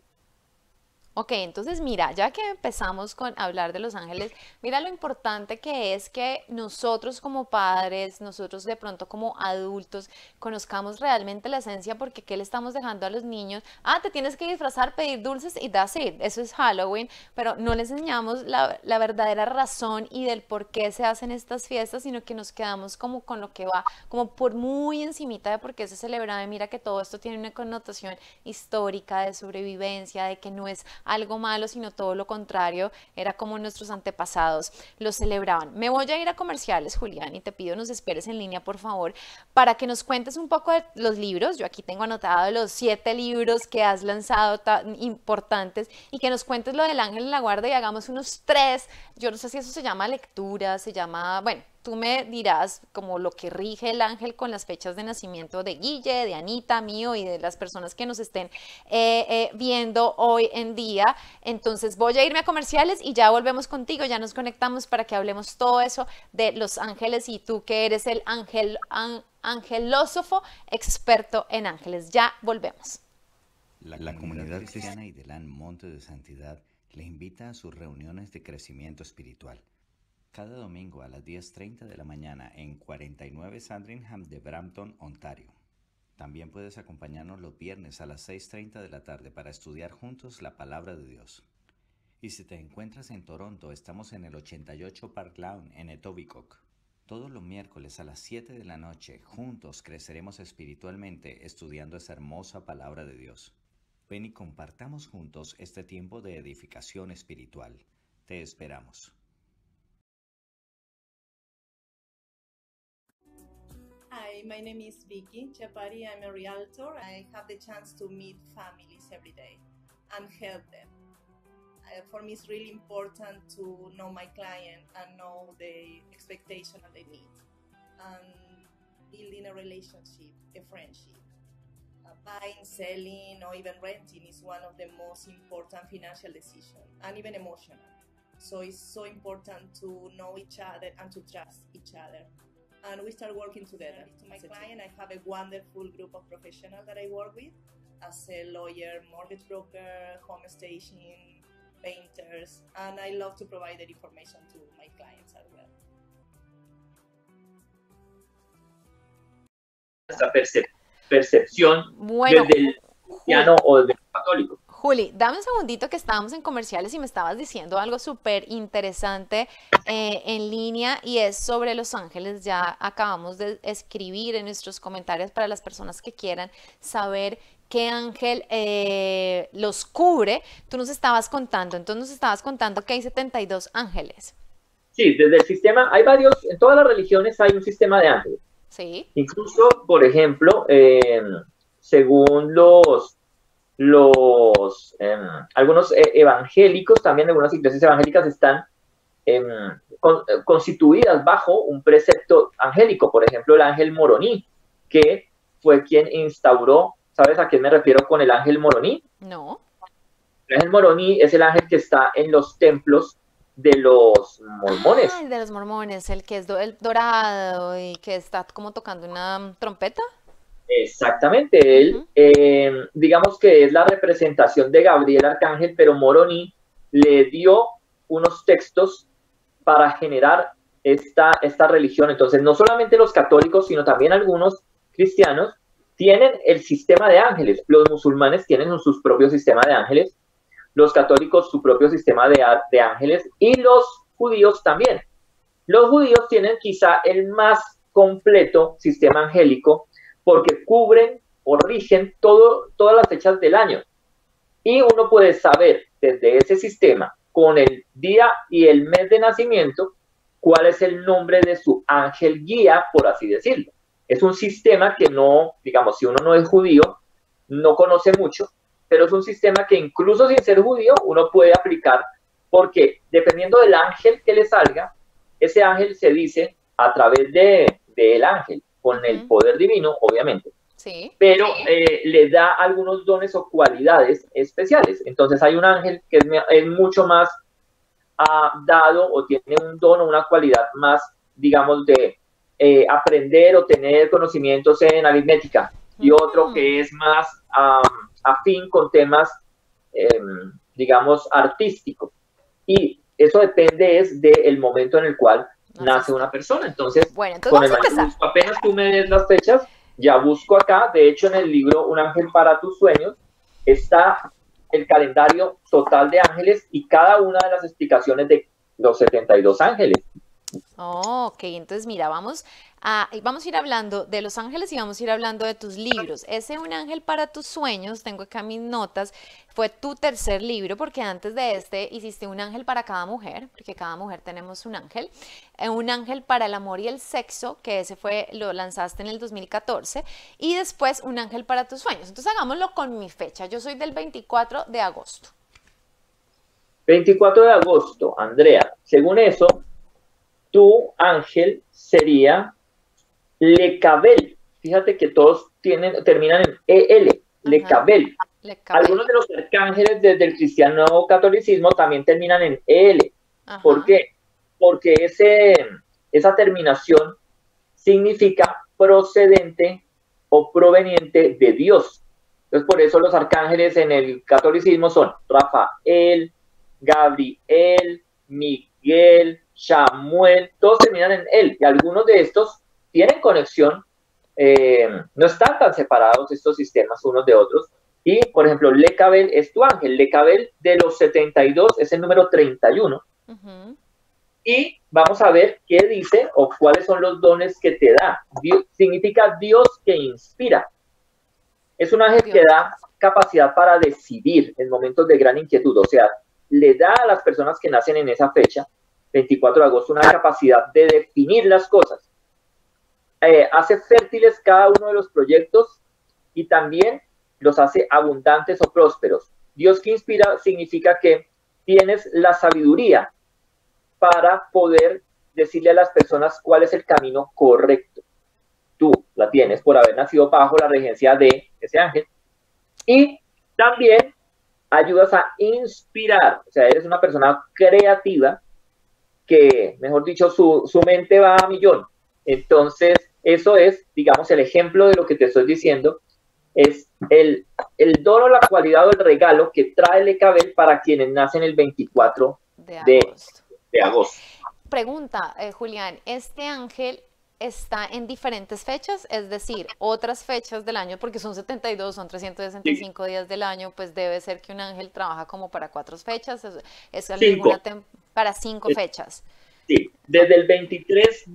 Ok, entonces mira, ya que empezamos con hablar de los ángeles, mira lo importante que es que nosotros como padres, nosotros de pronto como adultos, conozcamos realmente la esencia, porque ¿qué le estamos dejando a los niños? Ah, te tienes que disfrazar, pedir dulces y that's it, eso es Halloween, pero no les enseñamos la verdadera razón y del por qué se hacen estas fiestas, sino que nos quedamos como con lo que va, como por muy encimita de por qué se celebra. Y mira que todo esto tiene una connotación histórica de sobrevivencia, de que no es algo malo, sino todo lo contrario, era como nuestros antepasados lo celebraban. Me voy a ir a comerciales, Julián, y te pido nos esperes en línea, por favor, para que nos cuentes un poco de los libros. Yo aquí tengo anotado los 7 libros que has lanzado tan importantes, y que nos cuentes lo del ángel de la guarda y hagamos unos 3, yo no sé si eso se llama lectura, se llama, bueno, tú me dirás como lo que rige el ángel con las fechas de nacimiento de Guille, de Anita, mío y de las personas que nos estén viendo hoy en día. Entonces voy a irme a comerciales y ya volvemos contigo, ya nos conectamos para que hablemos todo eso de los ángeles, y tú que eres el angelósofo experto en ángeles. Ya volvemos. La comunidad cristiana y del Monte de Santidad le invita a sus reuniones de crecimiento espiritual. Cada domingo a las 10:30 de la mañana en 49 Sandringham de Brampton, Ontario. También puedes acompañarnos los viernes a las 6:30 de la tarde para estudiar juntos la Palabra de Dios. Y si te encuentras en Toronto, estamos en el 88 Park Lawn en Etobicoke. Todos los miércoles a las 7 de la noche, juntos creceremos espiritualmente estudiando esa hermosa Palabra de Dios. Ven y compartamos juntos este tiempo de edificación espiritual. Te esperamos. Hi, my name is Vicky Chapari. I'm a realtor. I have the chance to meet families every day and help them. For me, it's really important to know my client and know the expectation and the need, and building a relationship, a friendship. Buying, selling, or even renting is one of the most important financial decisions, and even emotional. So it's so important to know each other and to trust each other. And we start working together. To my client, I have a wonderful group of professionals that I work with, as a lawyer, mortgage broker, home staging, painters, and I love to provide that information to my clients as well. Esa percepción desde el cristiano o desde el católico. Juli, dame un segundito que estábamos en comerciales y me estabas diciendo algo súper interesante en línea, y es sobre los ángeles. Ya acabamos de escribir en nuestros comentarios para las personas que quieran saber qué ángel los cubre. Tú nos estabas contando, que hay 72 ángeles. Sí, desde el sistema, hay varios, en todas las religiones hay un sistema de ángeles. Sí. Incluso, por ejemplo, según algunos evangélicos, también algunas iglesias evangélicas están constituidas bajo un precepto angélico. Por ejemplo, el ángel Moroní, que fue quien instauró, ¿sabes a qué me refiero con el ángel Moroní? No. El ángel Moroní es el ángel que está en los templos de los mormones. Ah, el de los mormones, el que es el dorado y que está como tocando una trompeta. Exactamente, él, digamos que es la representación de Gabriel Arcángel, pero Moroní le dio unos textos para generar esta religión. Entonces, no solamente los católicos, sino también algunos cristianos tienen el sistema de ángeles. Los musulmanes tienen sus propios sistemas de ángeles, los católicos su propio sistema de ángeles y los judíos también. Los judíos tienen quizá el más completo sistema angélico porque cubren o rigen todas las fechas del año. Y uno puede saber desde ese sistema, con el día y el mes de nacimiento, cuál es el nombre de su ángel guía, por así decirlo. Es un sistema que no, digamos, si uno no es judío, no conoce mucho, pero es un sistema que incluso sin ser judío, uno puede aplicar, porque dependiendo del ángel que le salga, ese ángel se dice a través del ángel, con el poder divino, obviamente. Sí. Pero le da algunos dones o cualidades especiales. Entonces hay un ángel que es mucho más dado o tiene un don o una cualidad más, digamos, de aprender o tener conocimientos en aritmética, y otro que es más afín con temas, digamos, artísticos. Y eso depende del momento en el cual nace una persona. Entonces, bueno, entonces con vamos a empezar. apenas tú me des las fechas, ya busco acá. De hecho, en el libro Un ángel para tus sueños está el calendario total de ángeles y cada una de las explicaciones de los 72 ángeles. Oh, ok, entonces mira, vamos a ir hablando de los ángeles y vamos a ir hablando de tus libros. Ese Un ángel para tus sueños, tengo acá mis notas, fue tu tercer libro, porque antes de este hiciste un ángel para cada mujer, porque cada mujer tenemos un ángel para el amor y el sexo, que ese lo lanzaste en el 2014, y después un ángel para tus sueños. Entonces hagámoslo con mi fecha, yo soy del 24 de agosto. 24 de agosto, Andrea, según eso, tu ángel sería Lecabel. Fíjate que todos terminan en EL, Lecabel. Algunos de los arcángeles desde el cristiano catolicismo también terminan en EL. ¿Por qué? Porque esa terminación significa procedente o proveniente de Dios. Entonces, por eso los arcángeles en el catolicismo son Rafael, Gabriel, Miguel, Samuel, todos terminan en él, y algunos de estos tienen conexión, no están tan separados estos sistemas unos de otros. Y, por ejemplo, Lecabel es tu ángel. Lecabel de los 72 es el número 31. Y vamos a ver qué dice o cuáles son los dones que te da. Significa Dios que inspira. Es un ángel que da capacidad para decidir en momentos de gran inquietud. O sea, le da a las personas que nacen en esa fecha, 24 de agosto, una capacidad de definir las cosas. Hace fértiles cada uno de los proyectos y también los hace abundantes o prósperos. Dios que inspira significa que tienes la sabiduría para poder decirle a las personas cuál es el camino correcto. Tú la tienes por haber nacido bajo la regencia de ese ángel. Y también ayudas a inspirar. O sea, eres una persona creativa que, mejor dicho, su mente va a millón. Entonces, eso es, digamos, el ejemplo de lo que te estoy diciendo. Es el don o la cualidad o el regalo que trae Lecabel para quienes nacen el 24 de agosto. Pregunta, Julián, ¿este ángel está en diferentes fechas? Es decir, otras fechas del año, porque son 72, son 365 días del año, pues debe ser que un ángel trabaja como para 4 fechas, para 5 fechas. Sí, desde el 23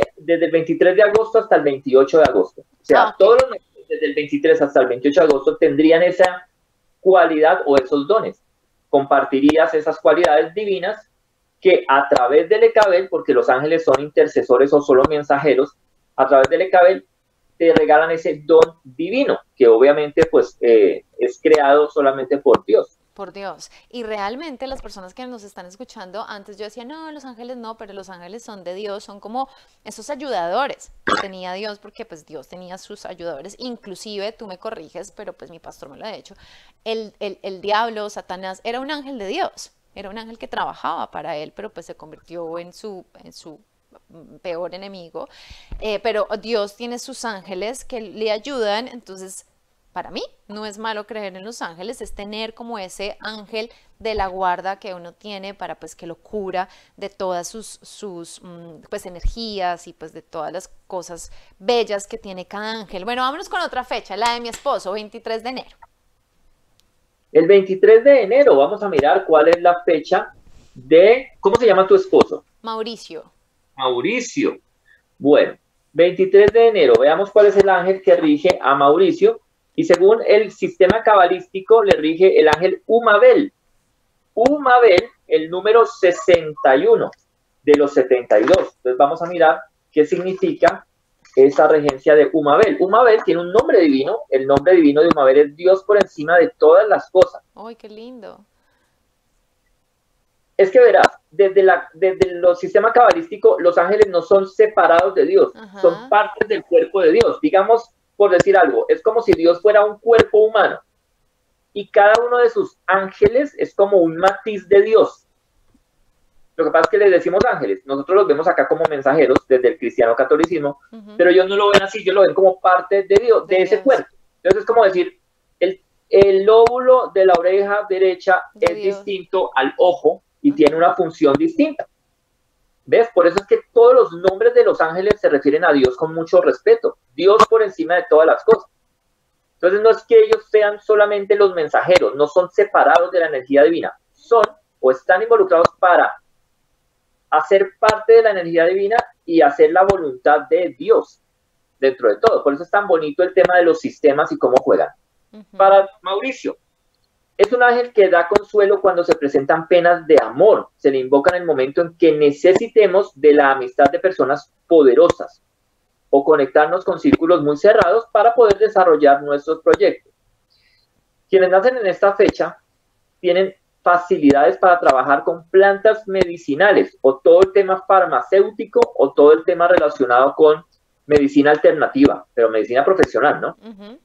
de agosto hasta el 28 de agosto. O sea, todos los meses desde el 23 hasta el 28 de agosto tendrían esa cualidad o esos dones. Compartirías esas cualidades divinas que a través de Lecabel, porque los ángeles son intercesores o solo mensajeros, a través de Lecabel te regalan ese don divino, que obviamente pues es creado solamente por Dios. Por Dios. Y realmente las personas que nos están escuchando, antes yo decía, no, los ángeles no, pero los ángeles son de Dios, son como esos ayudadores que tenía Dios, porque pues Dios tenía sus ayudadores, inclusive, tú me corriges, pero pues mi pastor me lo ha dicho, el diablo, Satanás, era un ángel de Dios, era un ángel que trabajaba para él, pero pues se convirtió en su peor enemigo, pero Dios tiene sus ángeles que le ayudan, entonces para mí no es malo creer en los ángeles, es tener como ese ángel de la guarda que uno tiene para pues que lo cura de todas sus pues energías y pues de todas las cosas bellas que tiene cada ángel. Bueno, vámonos con otra fecha, la de mi esposo, 23 de enero. El 23 de enero vamos a mirar cuál es la fecha de, ¿cómo se llama tu esposo? Mauricio. Mauricio. Bueno, 23 de enero, veamos cuál es el ángel que rige a Mauricio. Y según el sistema cabalístico, le rige el ángel Umabel. Umabel, el número 61 de los 72. Entonces vamos a mirar qué significa esa regencia de Umabel. Umabel tiene un nombre divino. El nombre divino de Umabel es Dios por encima de todas las cosas. ¡Ay, qué lindo! Es que verás, desde los sistemas cabalísticos, los ángeles no son separados de Dios, son partes del cuerpo de Dios. Digamos, por decir algo, es como si Dios fuera un cuerpo humano y cada uno de sus ángeles es como un matiz de Dios. Lo que pasa es que les decimos ángeles, nosotros los vemos acá como mensajeros desde el cristiano catolicismo, pero ellos no lo ven así, ellos lo ven como parte de Dios, de ese cuerpo. Entonces es como decir, el lóbulo de la oreja derecha es distinto al ojo y tiene una función distinta. ¿Ves? Por eso es que todos los nombres de los ángeles se refieren a Dios con mucho respeto. Dios por encima de todas las cosas. Entonces no es que ellos sean solamente los mensajeros, no son separados de la energía divina. Son o están involucrados para hacer parte de la energía divina y hacer la voluntad de Dios dentro de todo. Por eso es tan bonito el tema de los sistemas y cómo juegan. Para Mauricio, es un ángel que da consuelo cuando se presentan penas de amor. Se le invoca en el momento en que necesitemos de la amistad de personas poderosas o conectarnos con círculos muy cerrados para poder desarrollar nuestros proyectos. Quienes nacen en esta fecha tienen facilidades para trabajar con plantas medicinales o todo el tema farmacéutico o todo el tema relacionado con medicina alternativa, pero medicina profesional, ¿no?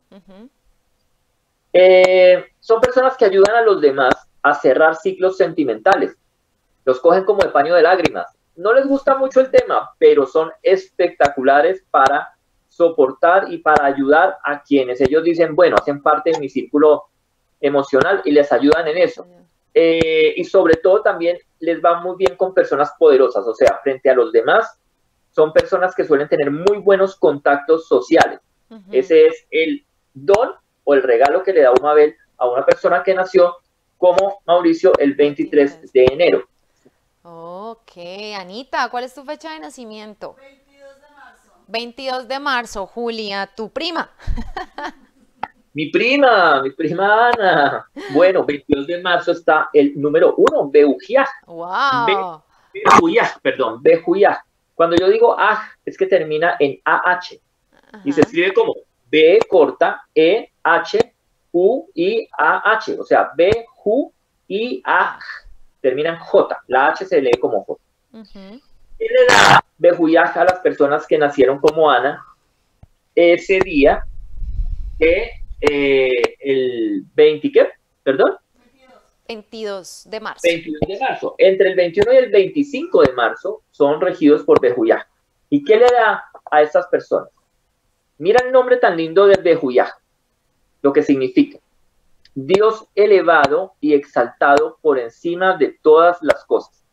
Son personas que ayudan a los demás a cerrar ciclos sentimentales. Los cogen como de paño de lágrimas. No les gusta mucho el tema, pero son espectaculares para soportar y para ayudar a quienes ellos dicen, bueno, hacen parte de mi círculo emocional y les ayudan en eso. Y sobre todo también les va muy bien con personas poderosas, o sea, frente a los demás, son personas que suelen tener muy buenos contactos sociales. Ese es el don o el regalo que le da Umabel a una persona que nació como Mauricio el 23 de enero. Ok, Anita, ¿cuál es tu fecha de nacimiento? 22 de marzo. 22 de marzo, Julia, tu prima. Mi prima Ana. Bueno, 22 de marzo está el número 1, Behuyah. ¡Wow! Behuyah. Cuando yo digo es que termina en AH. Y se escribe como B corta, E, H, U, I, A, H. O sea, B, Ju, I, A, termina en J. La H se lee como J. ¿Qué le da Behuyah a las personas que nacieron como Ana ese día que el 20, ¿qué? ¿Perdón? 22 de marzo. 22 de marzo. Entre el 21 y el 25 de marzo son regidos por Behuyah. ¿Y qué le da a estas personas? Mira el nombre tan lindo de Behuyah, lo que significa Dios elevado y exaltado por encima de todas las cosas.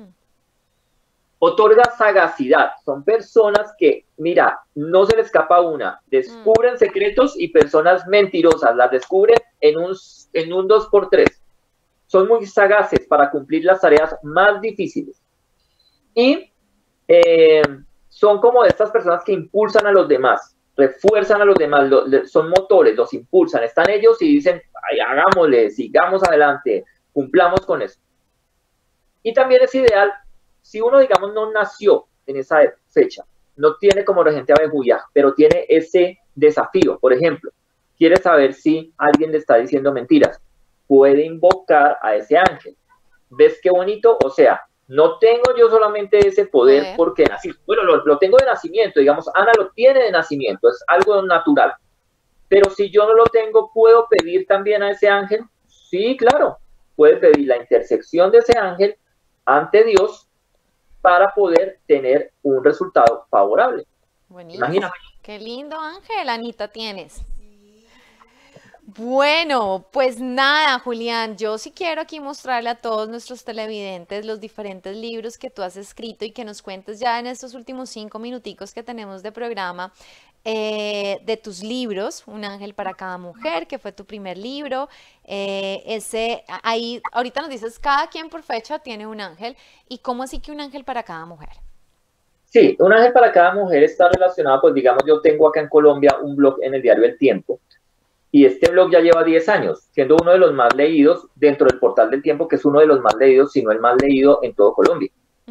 Otorga sagacidad. Son personas que, mira, no se le escapa una. Descubren secretos y personas mentirosas. Las descubren en un 2x3. Son muy sagaces para cumplir las tareas más difíciles. Y son como de estas personas que impulsan a los demás. Refuerzan a los demás, son motores, los impulsan, están ellos y dicen, ay, hagámosle, sigamos adelante, cumplamos con eso. Y también es ideal, si uno, digamos, no nació en esa fecha, no tiene como regente a Behuyah, pero tiene ese desafío, por ejemplo, quiere saber si alguien le está diciendo mentiras, puede invocar a ese ángel. ¿Ves qué bonito? O sea, no tengo yo solamente ese poder porque nací. Bueno, lo tengo de nacimiento, digamos, Ana lo tiene de nacimiento, es algo natural. Pero si yo no lo tengo, ¿puedo pedir también a ese ángel? Sí, claro. Puede pedir la intersección de ese ángel ante Dios para poder tener un resultado favorable. Buenísimo. Imagínate. Qué lindo ángel, Anita, tienes. Bueno, pues nada, Julián, yo sí quiero aquí mostrarle a todos nuestros televidentes los diferentes libros que tú has escrito y que nos cuentes ya en estos últimos 5 minuticos que tenemos de programa de tus libros, Un ángel para cada mujer, que fue tu primer libro. Ahí, ahorita nos dices, cada quien por fecha tiene un ángel. ¿Y cómo así que un ángel para cada mujer? Sí, un ángel para cada mujer está relacionado, pues digamos, yo tengo acá en Colombia un blog en el diario El Tiempo, y este blog ya lleva 10 años, siendo uno de los más leídos dentro del portal del Tiempo, que es uno de los más leídos, si no el más leído en todo Colombia.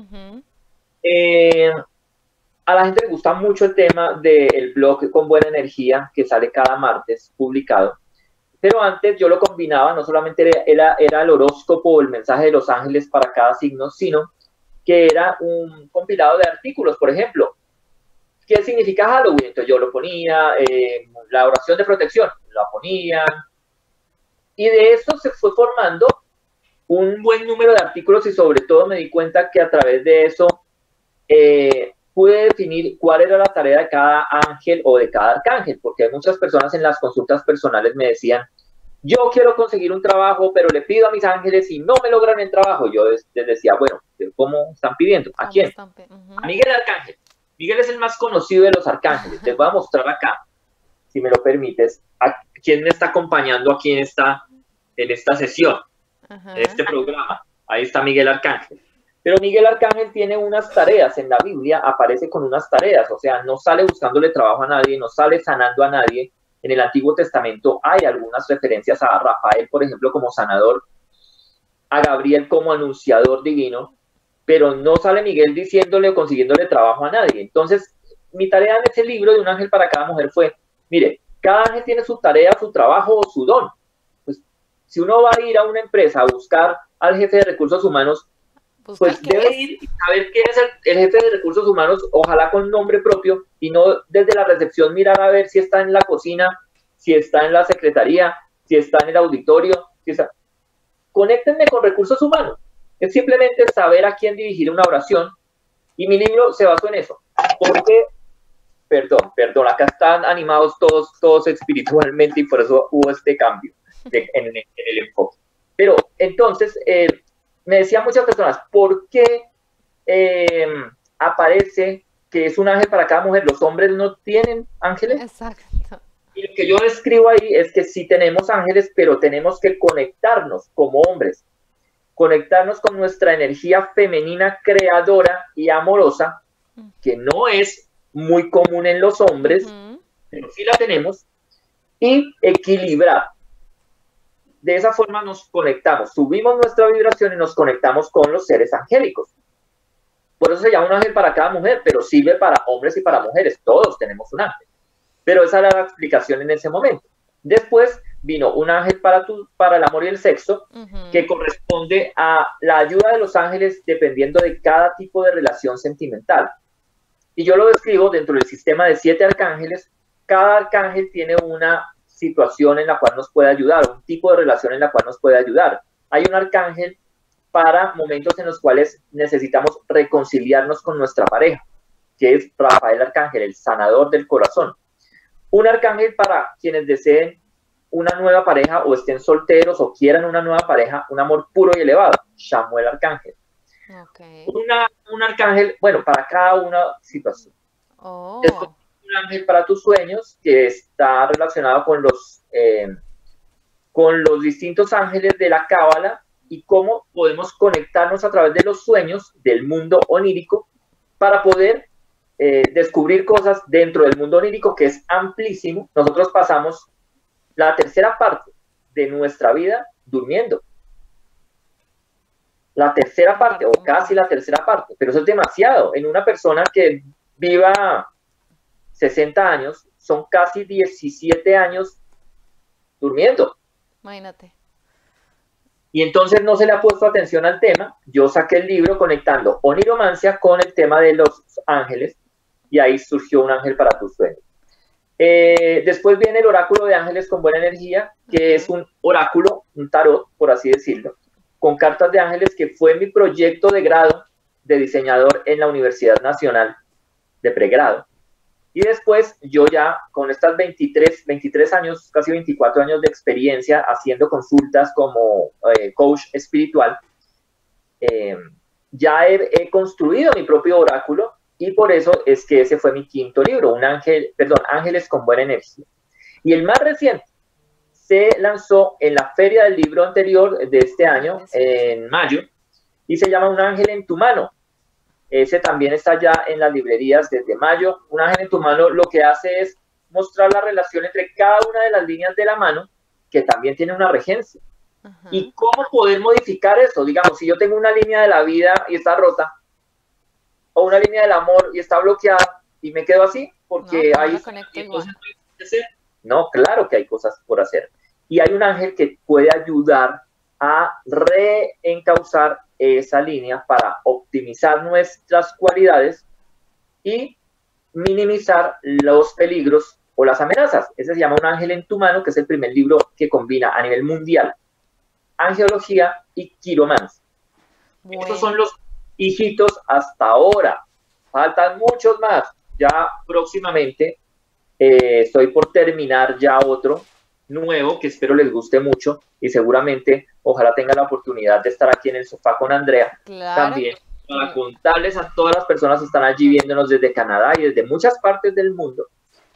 A la gente le gusta mucho el tema del blog Con Buena Energía, que sale cada martes publicado, pero antes yo lo combinaba, no solamente era el horóscopo o el mensaje de los ángeles para cada signo, sino que era un compilado de artículos, por ejemplo, ¿qué significa Halloween? Entonces yo lo ponía, la oración de protección, la ponía, y de esto se fue formando un buen número de artículos, y sobre todo me di cuenta que a través de eso pude definir cuál era la tarea de cada ángel o de cada arcángel, porque hay muchas personas en las consultas personales me decían, yo quiero conseguir un trabajo, pero le pido a mis ángeles y no me logran el trabajo. Yo les decía, bueno, ¿cómo están pidiendo? ¿A quién? A Miguel Arcángel. Miguel es el más conocido de los arcángeles. Les voy a mostrar acá, si me lo permites, a quién me está acompañando aquí en esta sesión, en este programa. Ahí está Miguel Arcángel. Pero Miguel Arcángel tiene unas tareas. En la Biblia aparece con unas tareas. O sea, no sale buscándole trabajo a nadie, no sale sanando a nadie. En el Antiguo Testamento hay algunas referencias a Rafael, por ejemplo, como sanador, a Gabriel como anunciador divino, pero no sale Miguel diciéndole o consiguiéndole trabajo a nadie. Entonces, mi tarea en ese libro de Un ángel para cada mujer fue, mire, cada ángel tiene su tarea, su trabajo o su don. Pues, si uno va a ir a una empresa a buscar al jefe de recursos humanos, pues debe ir y saber quién es el jefe de recursos humanos, ojalá con nombre propio, y no desde la recepción mirar a ver si está en la cocina, si está en la secretaría, si está en el auditorio. Conéctenme con recursos humanos. Es simplemente saber a quién dirigir una oración, y mi libro se basó en eso. Porque, perdón, acá están animados todos espiritualmente, y por eso hubo este cambio en el enfoque. Pero entonces, me decían muchas personas, ¿por qué aparece que es un ángel para cada mujer? ¿Los hombres no tienen ángeles? Exacto. Y lo que yo describo ahí es que sí tenemos ángeles, pero tenemos que conectarnos como hombres, conectarnos con nuestra energía femenina creadora y amorosa, que no es muy común en los hombres, pero sí la tenemos, y equilibrar. De esa forma nos conectamos, subimos nuestra vibración y nos conectamos con los seres angélicos. Por eso se llama un ángel para cada mujer, pero sirve para hombres y para mujeres. Todos tenemos un ángel. Pero esa era la explicación en ese momento. Después vino un ángel para el amor y el sexo, que corresponde a la ayuda de los ángeles dependiendo de cada tipo de relación sentimental. Y yo lo describo dentro del sistema de 7 arcángeles. Cada arcángel tiene una situación en la cual nos puede ayudar, un tipo de relación en la cual nos puede ayudar. Hay un arcángel para momentos en los cuales necesitamos reconciliarnos con nuestra pareja, que es Rafael Arcángel, el sanador del corazón. Un arcángel para quienes deseen una nueva pareja o estén solteros o quieran una nueva pareja, un amor puro y elevado, Samuel Arcángel. Okay. Un arcángel, bueno, para cada una situación. Después, un ángel para tus sueños, que está relacionado con los distintos ángeles de la Cábala y cómo podemos conectarnos a través de los sueños del mundo onírico para poder descubrir cosas dentro del mundo onírico, que es amplísimo. Nosotros pasamos la tercera parte de nuestra vida durmiendo. La tercera parte, o casi la tercera parte, pero eso es demasiado. En una persona que viva 60 años, son casi 17 años durmiendo. Imagínate. Y entonces no se le ha puesto atención al tema. Yo saqué el libro conectando oniromancia con el tema de los ángeles, y ahí surgió Un ángel para tus sueños. Después viene el oráculo de ángeles con buena energía, que es un oráculo, un tarot, por así decirlo, con cartas de ángeles, que fue mi proyecto de grado de diseñador en la Universidad Nacional de pregrado. Y después yo ya con estas 23 años, casi 24 años de experiencia haciendo consultas como coach espiritual, ya he construido mi propio oráculo y por eso es que ese fue mi quinto libro, Ángeles con Buena Energía. Y el más reciente se lanzó en la feria del libro anterior de este año, en mayo, y se llama Un Ángel en tu Mano. Ese también está ya en las librerías desde mayo. Un ángel en tu mano lo que hace es mostrar la relación entre cada una de las líneas de la mano, que también tiene una regencia. Y cómo poder modificar eso. Digamos, si yo tengo una línea de la vida y está rota, o una línea del amor y está bloqueada, y me quedo así, porque hay cosas que hacer. No, claro que hay cosas por hacer. Y hay un ángel que puede ayudar a reencauzar esa línea para optimizar nuestras cualidades y minimizar los peligros o las amenazas. Ese se llama Un Ángel en tu Mano, que es el primer libro que combina a nivel mundial angelología y quiromancia. Bueno. Estos son los hijitos hasta ahora. Faltan muchos más. Ya próximamente estoy por terminar ya otro nuevo que espero les guste mucho y seguramente ojalá tenga la oportunidad de estar aquí en el sofá con Andrea también para contarles a todas las personas que están allí viéndonos desde Canadá y desde muchas partes del mundo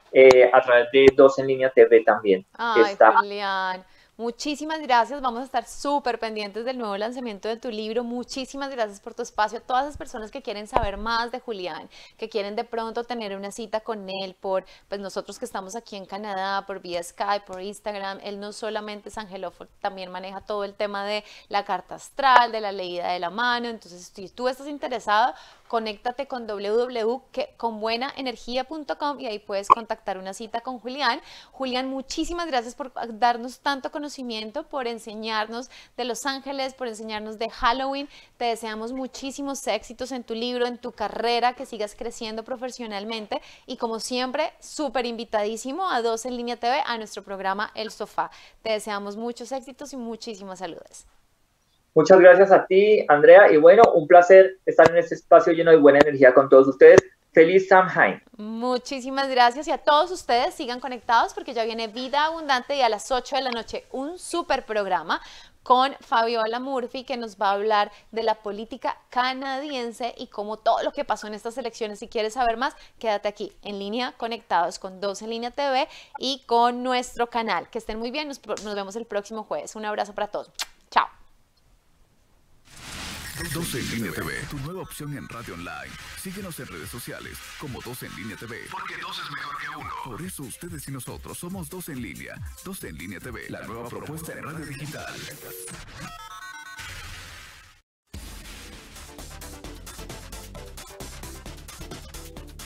a través de Dos en Línea TV también. Ay, Julián, muchísimas gracias. Vamos a estar súper pendientes del nuevo lanzamiento de tu libro. Muchísimas gracias por tu espacio. A todas las personas que quieren saber más de Julián, que quieren de pronto tener una cita con él por, pues nosotros que estamos aquí en Canadá, por vía Skype, por Instagram, él no solamente es angelófono, también maneja todo el tema de la carta astral, de la leída de la mano. Entonces, si tú estás interesado, conéctate con www.conbuenaenergia.com y ahí puedes contactar una cita con Julián. Julián, muchísimas gracias por darnos tanto conocimiento, por enseñarnos de Los Ángeles, por enseñarnos de Halloween. Te deseamos muchísimos éxitos en tu libro, en tu carrera, que sigas creciendo profesionalmente y como siempre, súper invitadísimo a Dos en Línea TV, a nuestro programa El Sofá. Te deseamos muchos éxitos y muchísimas saludos. Muchas gracias a ti, Andrea, y bueno, un placer estar en este espacio lleno de buena energía con todos ustedes. ¡Feliz Samhain! Muchísimas gracias y a todos ustedes sigan conectados porque ya viene Vida Abundante y a las 8 de la noche un súper programa con Fabiola Murphy que nos va a hablar de la política canadiense y cómo todo lo que pasó en estas elecciones. Si quieres saber más, quédate aquí en línea, conectados con Dos en Línea TV y con nuestro canal. Que estén muy bien, nos vemos el próximo jueves. Un abrazo para todos. Chao. 12 en Línea TV, tu nueva opción en radio online. Síguenos en redes sociales como 12 en Línea TV. Porque 2 es mejor que 1. Por eso ustedes y nosotros somos 2 en Línea. 2 en Línea TV, la nueva propuesta en radio digital.